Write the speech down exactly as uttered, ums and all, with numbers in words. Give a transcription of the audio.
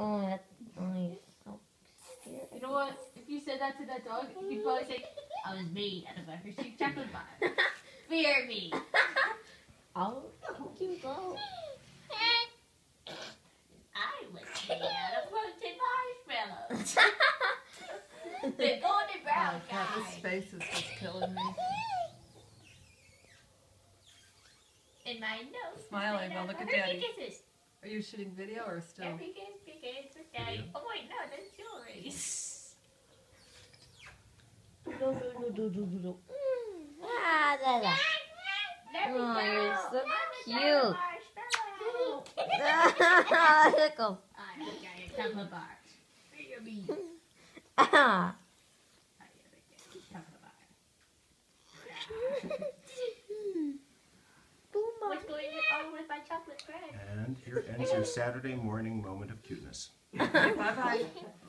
Oh, that, oh, you're so scared. You know what? If you said that to that dog, he'd probably say, I was made out of a Hershey chocolate bar. Fear me. Oh, you go. I was made out of roasted marshmallows. The golden brown Oh, God, guy. his face is just killing me. In my nose. Smile, made Ava, out look of at Hershey Daddy. Kisses. Are you shooting video or still? Every kiss begins with daddy. Oh wait, no, that's jewelry. Do, do, do, do, do, do. Ah, da, da. There we Oh, go. you're so I'm a cute. marshmallow. Look, oh. I'm a giant chocolate bar. Fear me. Ah. I am a giant chocolate bar. What's going on with my chocolate bread? And here ends your Saturday morning moment of cuteness. Bye-bye.